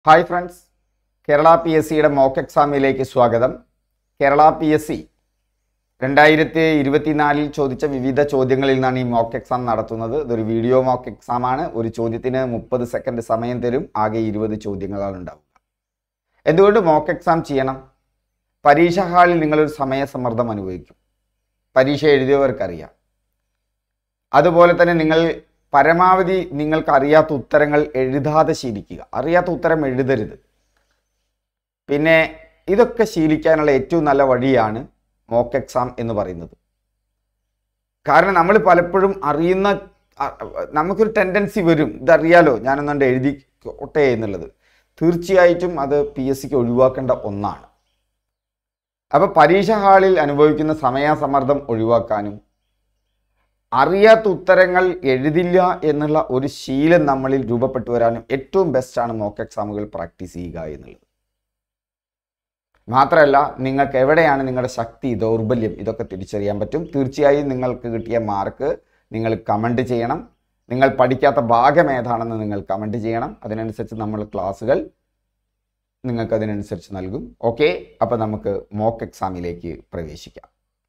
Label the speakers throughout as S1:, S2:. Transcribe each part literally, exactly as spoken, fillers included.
S1: Hi friends, Kerala P S സിയുടെ mock എക്സാമിലേക്ക് സ്വാഗതം. കേരള പി എസ് സി രണ്ടായിരത്തി ഇരുപത്തിനാലിൽ ചോദിച്ച വിവിധ ചോദ്യങ്ങളിൽ നിന്നാണ് ഈ മോക്ക് എക്സാം നടത്തുന്നത്. ഇതൊരു വീഡിയോ മോക്ക് എക്സാം ആണ്. ഒരു ചോദ്യത്തിന് മുപ്പത് സെക്കൻഡ് സമയം തരും. ആകെ ഇരുപത് ചോദ്യങ്ങളാണ് ഉണ്ടാവുക. എന്തുകൊണ്ട് മോക്ക് എക്സാം ചെയ്യണം? പരീക്ഷാ ഹാളിൽ നിങ്ങളൊരു സമയസമ്മർദ്ദം അനുഭവിക്കും. പരീക്ഷ എഴുതിയവർക്കറിയാം. അതുപോലെ തന്നെ നിങ്ങൾ പരമാവധി നിങ്ങൾക്ക് അറിയാത്ത ഉത്തരങ്ങൾ എഴുതാതെ ശീലിക്കുക. അറിയാത്ത ഉത്തരം എഴുതരുത്. പിന്നെ ഇതൊക്കെ ശീലിക്കാനുള്ള ഏറ്റവും നല്ല വഴിയാണ് മോക്ക് എക്സാം എന്ന് പറയുന്നത്. കാരണം നമ്മൾ പലപ്പോഴും അറിയുന്ന നമുക്കൊരു ടെൻഡൻസി വരും, ഇതറിയാലോ ഞാനൊന്നുകൊണ്ട് എഴുതിക്കോട്ടെ എന്നുള്ളത്. തീർച്ചയായിട്ടും അത് പി എസ് സിക്ക് ഒഴിവാക്കേണ്ട ഒന്നാണ്. അപ്പോൾ പരീക്ഷാ ഹാളിൽ അനുഭവിക്കുന്ന സമയസമ്മർദ്ദം ഒഴിവാക്കാനും അറിയാത്ത ഉത്തരങ്ങൾ എഴുതില്ല എന്നുള്ള ഒരു ശീലം നമ്മളിൽ രൂപപ്പെട്ടു വരാനും ഏറ്റവും ബെസ്റ്റാണ് മോക്ക് എക്സാമുകൾ പ്രാക്ടീസ് ചെയ്യുക എന്നുള്ളത്. മാത്രമല്ല, നിങ്ങൾക്ക് എവിടെയാണ് നിങ്ങളുടെ ശക്തി, ദൗർബല്യം, ഇതൊക്കെ തിരിച്ചറിയാൻ പറ്റും. തീർച്ചയായും നിങ്ങൾക്ക് കിട്ടിയ മാർക്ക് നിങ്ങൾ കമൻറ്റ് ചെയ്യണം. നിങ്ങൾ പഠിക്കാത്ത ഭാഗം ഏതാണെന്ന് നിങ്ങൾ കമൻറ്റ് ചെയ്യണം. അതിനനുസരിച്ച് നമ്മൾ ക്ലാസ്സുകൾ നിങ്ങൾക്ക് അതിനനുസരിച്ച് നൽകും. ഓക്കെ, അപ്പോൾ നമുക്ക് മോക്ക് എക്സാമിലേക്ക് പ്രവേശിക്കാം.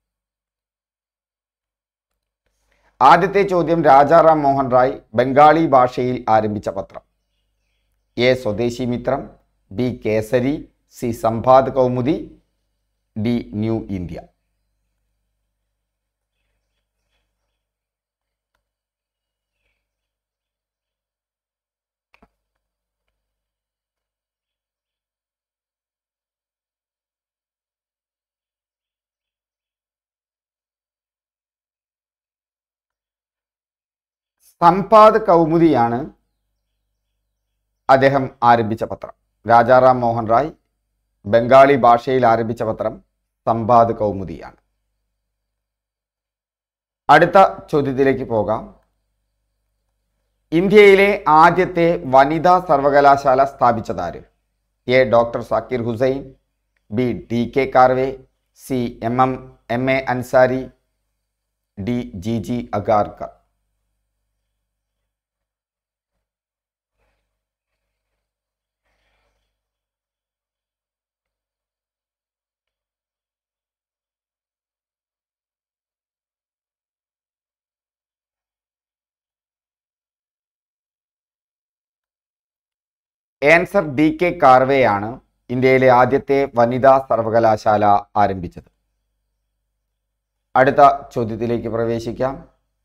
S1: ആദ്യത്തെ ചോദ്യം, രാജാറാം മോഹൻ റായ് ബംഗാളി ഭാഷയിൽ ആരംഭിച്ച പത്രം? A Swadeshi Mitram, B Kesari, C Samvad Kaumudi, D New India. Samvad കൗമുദിയാണ് അദ്ദേഹം ആരംഭിച്ച പത്രം. രാജാറാം മോഹൻ റായ് ബംഗാളി ഭാഷയിൽ ആരംഭിച്ച പത്രം സംവാദ് കൗമുദിയാണ്. അടുത്ത ചോദ്യത്തിലേക്ക് പോകാം. ഇന്ത്യയിലെ ആദ്യത്തെ വനിതാ സർവകലാശാല സ്ഥാപിച്ചതാര്? A doctor Zakir Hussain, B T K Karve, C M M M A Ansari, D G G Agarkar. Answer D K കാർവെയാണ് ഇന്ത്യയിലെ ആദ്യത്തെ വനിതാ സർവകലാശാല ആരംഭിച്ചത്. അടുത്ത ചോദ്യത്തിലേക്ക് പ്രവേശിക്കാം.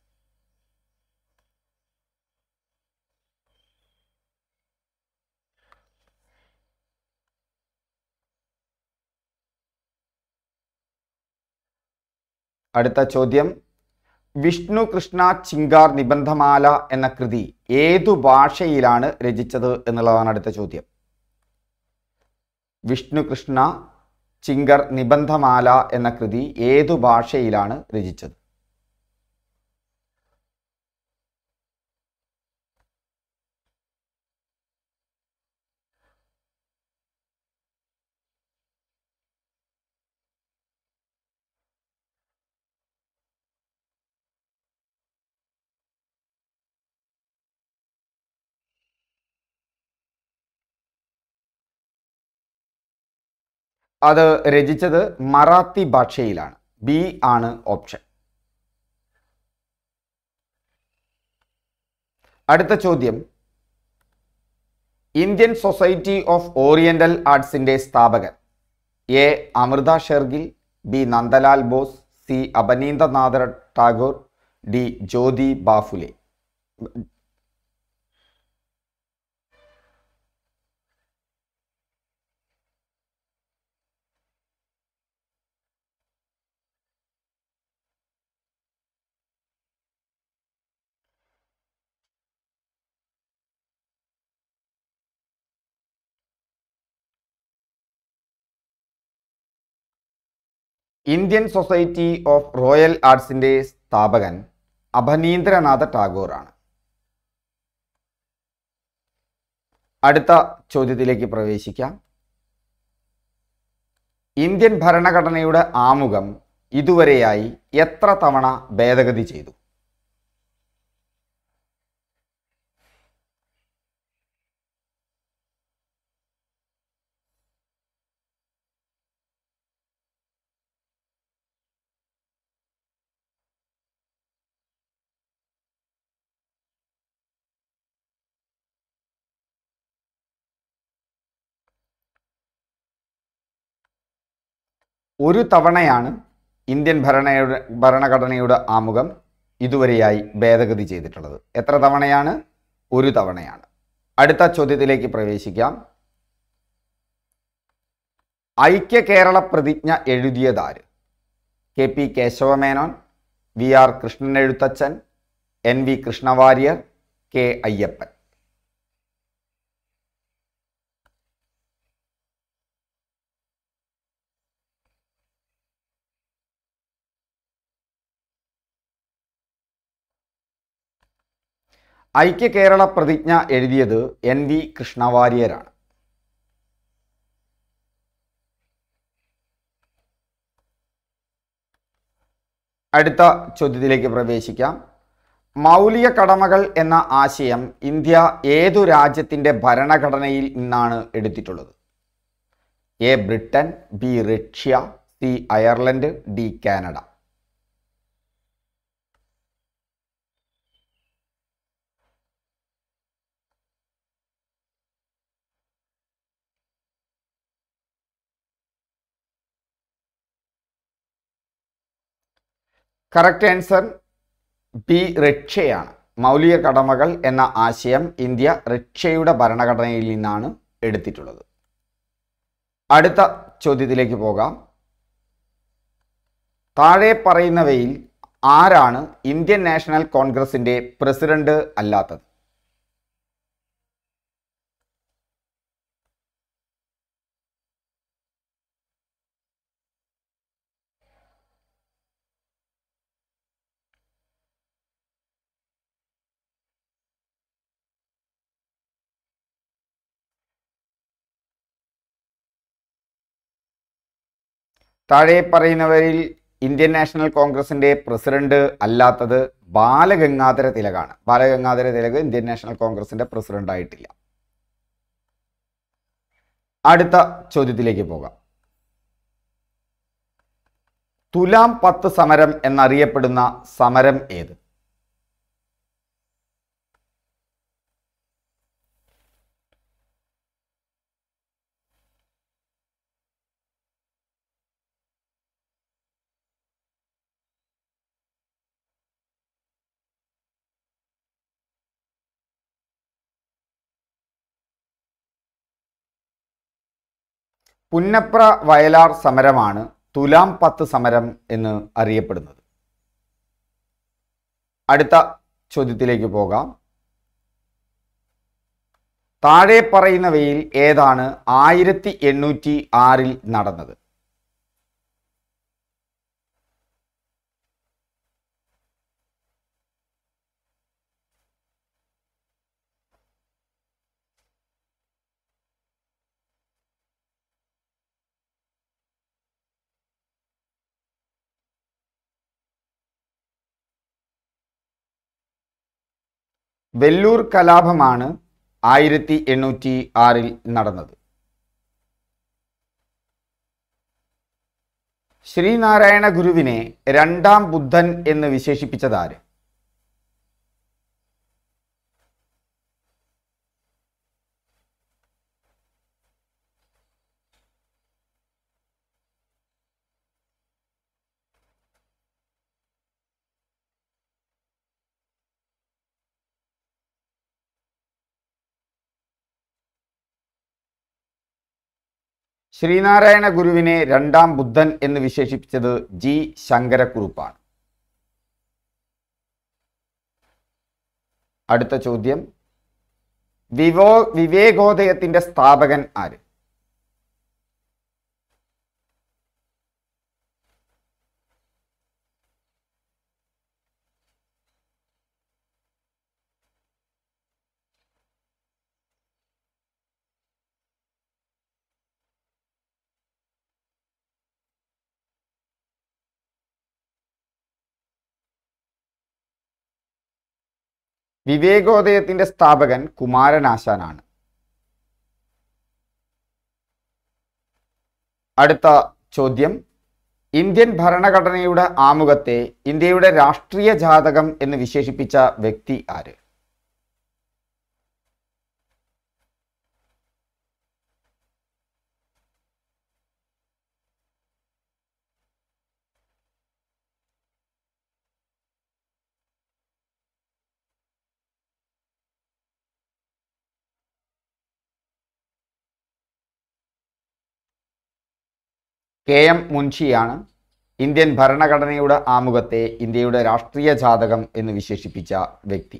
S1: അടുത്ത ചോദ്യം, വിഷ്ണു കൃഷ്ണ ചിങ്കാർ നിബന്ധമാല എന്ന കൃതി ഏതു ഭാഷയിലാണ് രചിച്ചത് എന്നുള്ളതാണ് അടുത്ത ചോദ്യം. വിഷ്ണു കൃഷ്ണ ചിങ്കർ നിബന്ധമാല എന്ന കൃതി ഏതു ഭാഷയിലാണ് രചിച്ചത്? അത് രചിച്ചത് മറാത്തി ഭാഷയിലാണ്. ബി ആണ് ഓപ്ഷൻ. അടുത്ത ചോദ്യം, ഇന്ത്യൻ സൊസൈറ്റി ഓഫ് ഓറിയന്റൽ ആർട്സിന്റെ സ്ഥാപകൻ? A Amrita Shergil, B Nandalal Bose, C Abanindranath Tagore, D Jyoti Baphule. Indian society of royal ആർട്സിന്റെ സ്ഥാപകൻ അബനീന്ദ്രനാഥ ടാഗോർ ആണ്. അടുത്ത ചോദ്യത്തിലേക്ക് പ്രവേശിക്കാം. ഇന്ത്യൻ ഭരണഘടനയുടെ ആമുഖം ഇതുവരെയായി എത്ര തവണ ഭേദഗതി ചെയ്തു? ഒരു തവണയാണ് ഇന്ത്യൻ ഭരണയുടെ ഭരണഘടനയുടെ ആമുഖം ഇതുവരെയായി ഭേദഗതി ചെയ്തിട്ടുള്ളത്? എത്ര തവണയാണ്? ഒരു തവണയാണ്. അടുത്ത ചോദ്യത്തിലേക്ക് പ്രവേശിക്കാം. ഐക്യ കേരള പ്രതിജ്ഞ എഴുതിയതാര്? K P Kesavamenon, V R Krishnan Ezhuthachan, N V Krishnavariyar, K Ayyappan. ഐക്യ കേരള പ്രതിജ്ഞ എഴുതിയത് എൻ വി കൃഷ്ണവാര്യരാണ്. അടുത്ത ചോദ്യത്തിലേക്ക് പ്രവേശിക്കാം. മൗലിക കടമകൾ എന്ന ആശയം ഇന്ത്യ ഏതു രാജ്യത്തിൻ്റെ ഭരണഘടനയിൽ നിന്നാണ് എടുത്തിട്ടുള്ളത്? A Britain, B Russia, C Ireland, D Canada. Correct answer B റഷ്യയാണ്. മൗലിക കടമകൾ എന്ന ആശയം ഇന്ത്യ റഷ്യയുടെ ഭരണഘടനയിൽ നിന്നാണ് എടുത്തിട്ടുള്ളത്. അടുത്ത ചോദ്യത്തിലേക്ക് പോകാം. താഴെ പറയുന്നവയിൽ ആരാണ് ഇന്ത്യൻ നാഷണൽ കോൺഗ്രസിന്റെ പ്രസിഡന്റ് അല്ലാത്തത്? താഴെ പറയുന്നവരിൽ ഇന്ത്യൻ നാഷണൽ കോൺഗ്രസിന്റെ പ്രസിഡന്റ് അല്ലാത്തത് ബാലഗംഗാധര തിലകാണ്. ബാലഗംഗാധര തിലക് ഇന്ത്യൻ നാഷണൽ കോൺഗ്രസിന്റെ പ്രസിഡന്റ് ആയിട്ടില്ല. അടുത്ത ചോദ്യത്തിലേക്ക് പോകാം. തുലാം പത്ത് സമരം എന്നറിയപ്പെടുന്ന സമരം ഏത്? പുന്നപ്ര വയലാർ സമരമാണ് തുലാം പത്ത് സമരം എന്ന് അറിയപ്പെടുന്നത്. അടുത്ത ചോദ്യത്തിലേക്ക് പോകാം. താഴെ പറയുന്നവയിൽ ഏതാണ് ആയിരത്തി എണ്ണൂറ്റി ആറിൽ നടന്നത്? വെല്ലൂർ കലാപമാണ് ആയിരത്തി എണ്ണൂറ്റി ആറിൽ നടന്നത്. ശ്രീനാരായണ ഗുരുവിനെ രണ്ടാം ബുദ്ധൻ എന്ന് വിശേഷിപ്പിച്ചതാര്? ശ്രീനാരായണ ഗുരുവിനെ രണ്ടാം ബുദ്ധൻ എന്ന് വിശേഷിപ്പിച്ചത് ജി ശങ്കരക്കുറുപ്പാണ്. അടുത്ത ചോദ്യം. വിവോ വിവേകോദയത്തിന്റെ സ്ഥാപകൻ ആര്? വിവേകോദയത്തിന്റെ സ്ഥാപകൻ കുമാരനാശാനാണ്. അടുത്ത ചോദ്യം. ഇന്ത്യൻ ഭരണഘടനയുടെ ആമുഖത്തെ ഇന്ത്യയുടെ രാഷ്ട്രീയ ജാതകം എന്ന് വിശേഷിപ്പിച്ച വ്യക്തി ആര്? കെ എം മുൻഷിയാണ് ഇന്ത്യൻ ഭരണഘടനയുടെ ആമുഖത്തെ ഇന്ത്യയുടെ രാഷ്ട്രീയ ജാതകം എന്ന് വിശേഷിപ്പിച്ച വ്യക്തി.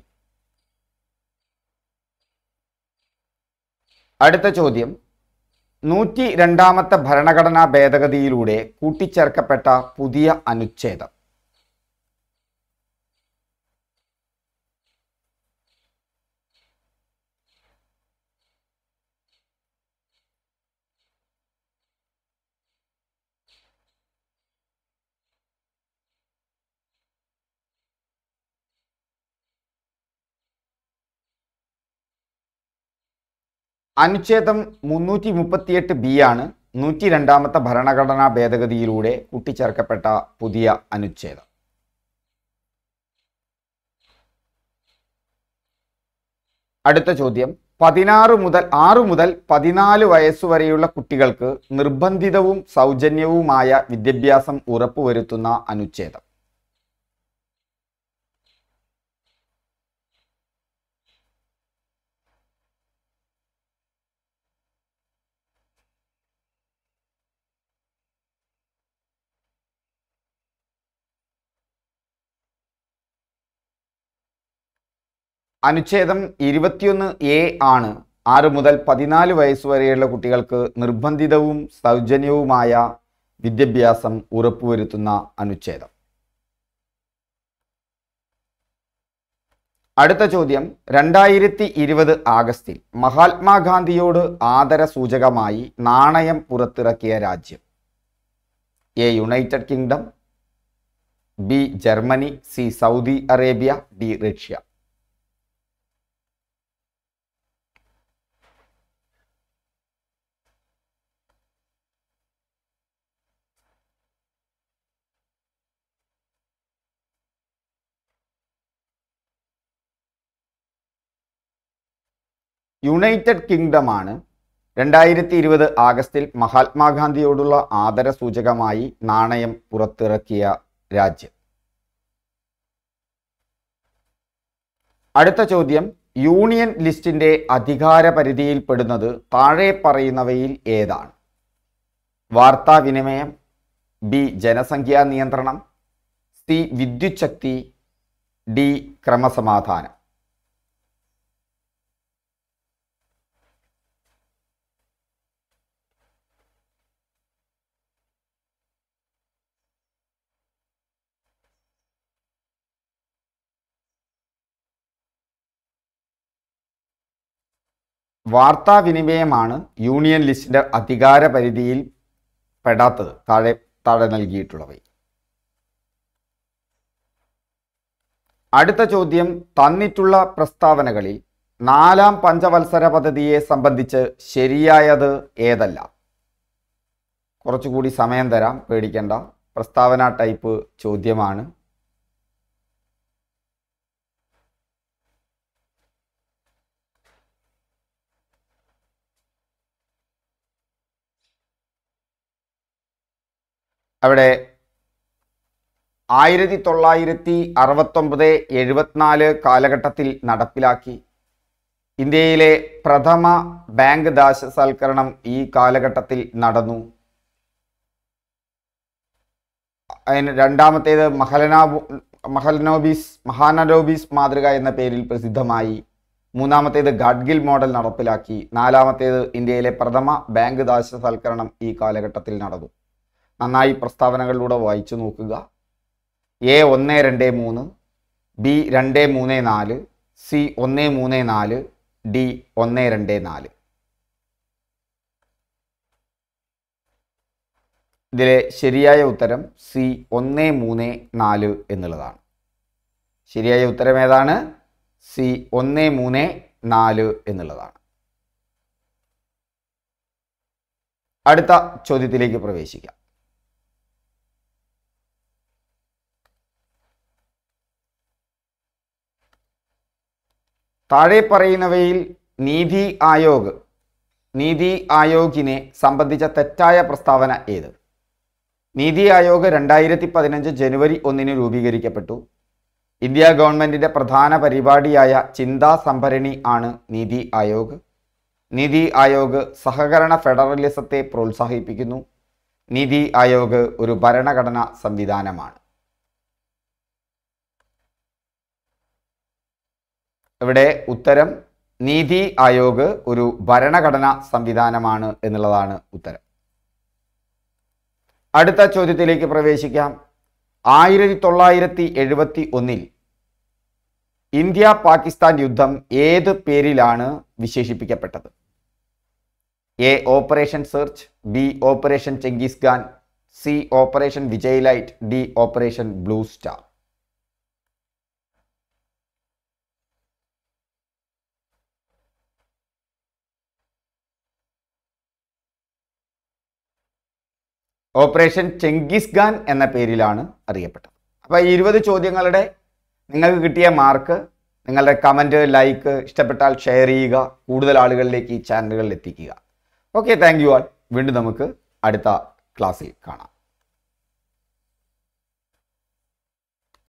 S1: അടുത്ത ചോദ്യം, നൂറ്റി രണ്ടാമത്തെ ഭരണഘടനാ ഭേദഗതിയിലൂടെ കൂട്ടിച്ചേർക്കപ്പെട്ട പുതിയ അനുച്ഛേദം. അനുച്ഛേദം മുന്നൂറ്റി മുപ്പത്തിയെട്ട് ബി ആണ് നൂറ്റി രണ്ടാമത്തെ ഭരണഘടനാ ഭേദഗതിയിലൂടെ കൂട്ടിച്ചേർക്കപ്പെട്ട പുതിയ അനുച്ഛേദം. അടുത്ത ചോദ്യം, പതിനാറ് മുതൽ ആറ് മുതൽ പതിനാല് വയസ്സുവരെയുള്ള കുട്ടികൾക്ക് നിർബന്ധിതവും സൗജന്യവുമായ വിദ്യാഭ്യാസം ഉറപ്പുവരുത്തുന്ന അനുച്ഛേദം. അനുച്ഛേദം ഇരുപത്തിയൊന്ന് എ ആണ് ആറ് മുതൽ പതിനാല് വയസ്സുവരെയുള്ള കുട്ടികൾക്ക് നിർബന്ധിതവും സൗജന്യവുമായ വിദ്യാഭ്യാസം ഉറപ്പുവരുത്തുന്ന അനുച്ഛേദം. അടുത്ത ചോദ്യം, രണ്ടായിരത്തി ഇരുപത് ആഗസ്റ്റിൽ മഹാത്മാഗാന്ധിയോട് ആദര സൂചകമായി നാണയം പുറത്തിറക്കിയ രാജ്യം. A United Kingdom, B Germany, C Saudi Arabia, D Russia. United കിങ്ഡമാണ് രണ്ടായിരത്തി ഇരുപത് ആഗസ്റ്റിൽ മഹാത്മാഗാന്ധിയോടുള്ള ആദര സൂചകമായി നാണയം പുറത്തിറക്കിയ രാജ്യം. അടുത്ത ചോദ്യം, യൂണിയൻ ലിസ്റ്റിന്റെ അധികാര പരിധിയിൽപ്പെടുന്നത് താഴെ പറയുന്നവയിൽ ഏതാണ്? വാർത്താവിനിമയം, ബി ജനസംഖ്യാ നിയന്ത്രണം, സി വിദ്യുത് ശക്തി, ഡി ക്രമസമാധാനം. വാർത്താവിനിമയമാണ് യൂണിയൻ ലിസ്റ്റിന്റെ അധികാര പരിധിയിൽ പെടാത്തത് താഴെ താഴെ നൽകിയിട്ടുള്ളവയിൽ. അടുത്ത ചോദ്യം, തന്നിട്ടുള്ള പ്രസ്താവനകളിൽ നാലാം പഞ്ചവത്സര പദ്ധതിയെ സംബന്ധിച്ച് ശരിയായത് ഏതല്ല? കുറച്ചുകൂടി സമയം തരാം, പേടിക്കേണ്ട. പ്രസ്താവന ടൈപ്പ് ചോദ്യമാണ്. അവിടെ ആയിരത്തി തൊള്ളായിരത്തി അറുപത്തൊമ്പത് എഴുപത്തിനാല് കാലഘട്ടത്തിൽ നടപ്പിലാക്കി. ഇന്ത്യയിലെ പ്രഥമ ബാങ്ക് ദാശവൽക്കരണം ഈ കാലഘട്ടത്തിൽ നടന്നു. അതിന് രണ്ടാമത്തേത് മഹലനാ മഹലനോബിസ് മഹാനരോബിസ് മാതൃക എന്ന പേരിൽ പ്രസിദ്ധമായി. മൂന്നാമത്തേത് ഗാഡ്ഗിൽ മോഡൽ നടപ്പിലാക്കി. നാലാമത്തേത് ഇന്ത്യയിലെ പ്രഥമ ബാങ്ക് ദാശവൽക്കരണം ഈ കാലഘട്ടത്തിൽ നടന്നു. നന്നായി പ്രസ്താവനകളിലൂടെ വായിച്ചു നോക്കുക. എ ഒന്ന് രണ്ട് മൂന്ന്, ബി രണ്ട് മൂന്ന് നാല്, സി ഒന്ന് മൂന്ന് നാല്, ഡി ഒന്ന് രണ്ട് നാല്. ഇതിലെ ശരിയായ ഉത്തരം സി ഒന്ന് മൂന്ന് നാല് എന്നുള്ളതാണ്. ശരിയായ ഉത്തരം ഏതാണ്? സി ഒന്ന് മൂന്ന് നാല് എന്നുള്ളതാണ്. അടുത്ത ചോദ്യത്തിലേക്ക് പ്രവേശിക്കാം. താഴെ പറയുന്നവയിൽ നീതി ആയോഗ് നീതി ആയോഗിനെ സംബന്ധിച്ച തെറ്റായ പ്രസ്താവന ഏത്? നീതി ആയോഗ് രണ്ടായിരത്തി പതിനഞ്ച് ജനുവരി ഒന്നിന് രൂപീകരിക്കപ്പെട്ടു. ഇന്ത്യ ഗവൺമെന്റിന്റെ പ്രധാന പരിപാടിയായ ചിന്താ സംഭരണി ആണ് നീതി ആയോഗ്. നീതി ആയോഗ് സഹകരണ ഫെഡറലിസത്തെ പ്രോത്സാഹിപ്പിക്കുന്നു. നീതി ആയോഗ് ഒരു ഭരണഘടനാ സംവിധാനമാണ്. ഇവിടെ ഉത്തരം നീതി ആയോഗ് ഒരു ഭരണഘടനാ സംവിധാനമാണ് എന്നുള്ളതാണ് ഉത്തരം. അടുത്ത ചോദ്യത്തിലേക്ക് പ്രവേശിക്കാം. ആയിരത്തി തൊള്ളായിരത്തി എഴുപത്തി ഒന്നിൽ ഇന്ത്യ പാകിസ്ഥാൻ യുദ്ധം ഏത് പേരിലാണ് വിശേഷിപ്പിക്കപ്പെട്ടത്? A operation search, B operation Genghis Khan, C operation Vijay light, D operation blue star. Operation Genghis Khan എന്ന പേരിലാണ് അറിയപ്പെട്ടത്. അപ്പോൾ ഈ ഇരുപത് ചോദ്യങ്ങളുടെ നിങ്ങൾക്ക് കിട്ടിയ മാർക്ക് നിങ്ങളുടെ കമൻറ്റ്, ലൈക്ക്, ഇഷ്ടപ്പെട്ടാൽ ഷെയർ ചെയ്യുക, കൂടുതൽ ആളുകളിലേക്ക് ഈ ചാനലുകളിൽ എത്തിക്കുക. Okay, thank you all. വീണ്ടും നമുക്ക് അടുത്ത ക്ലാസ്സിൽ കാണാം.